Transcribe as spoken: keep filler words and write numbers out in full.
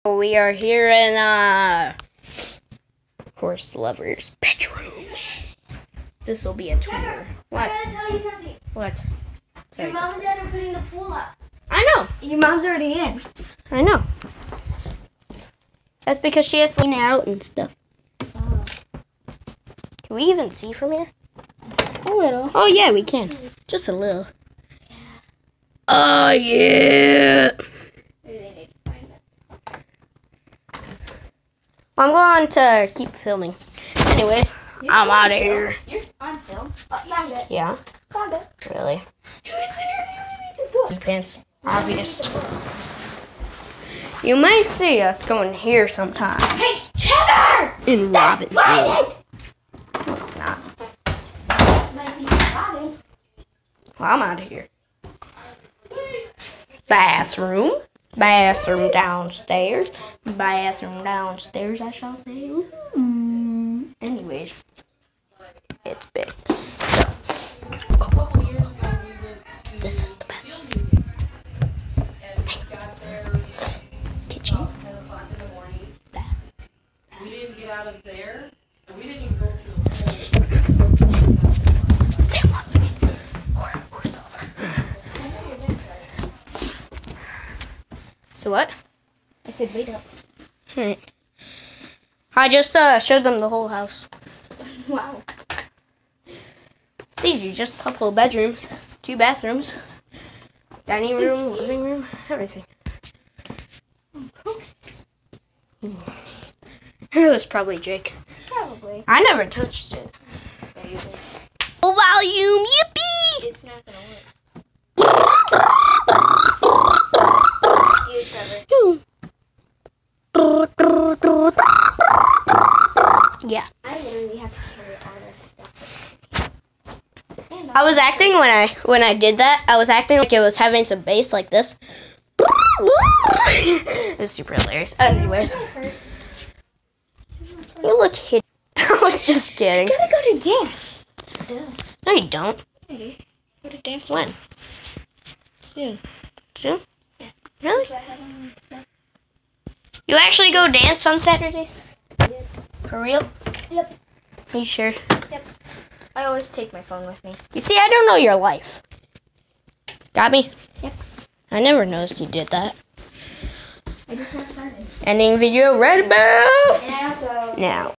We are here in uh Horselover's bedroom. This will be a tour. Trevor, What? I gotta tell you something. What? Sorry, Your mom and dad are putting the pool up. I know. Your mom's already in. I know. That's because she has to lean out and stuff. Oh. Can we even see from here? A little. Oh yeah, we can. Just a little. Oh yeah. I'm going to keep filming. Anyways, You're I'm out of film. here. You're on film. Oh, found it. Yeah? Found it. Really? It was literally in the book. Pants. Obvious. You may see us going here sometime. Hey, Trevor! In Robin's room. Right. No, it's not. Might be Robin. Well, I'm out of here. Bathroom. Bathroom downstairs. Bathroom downstairs, I shall say. Ooh. Anyways, it's big. So, this is the bathroom. Kitchen. That. We didn't get out of there, and we didn't even go through the Sam wants me. Or Horselover. So what? I said wait up. Alright. I just uh, showed them the whole house. Wow. It's easy, just a couple of bedrooms, two bathrooms, dining room, living room, everything. It was probably Jake. Probably. I never touched it. Full volume, yippee! It's not gonna work. It's you, Trevor. Yeah. I literally have to carry all this stuff. I was acting when I when I did that. I was acting like it was having some bass like this. It was super hilarious. Anyways, you look hid. I was just kidding. I gotta go to dance. No, you don't. Go to dance. When? Soon. Soon? Really? You actually go dance on Saturdays? For real? Yep. Are you sure? Yep. I always take my phone with me. You see, I don't know your life. Got me? Yep. I never noticed you did that. I just got started. Ending video right about And I also now.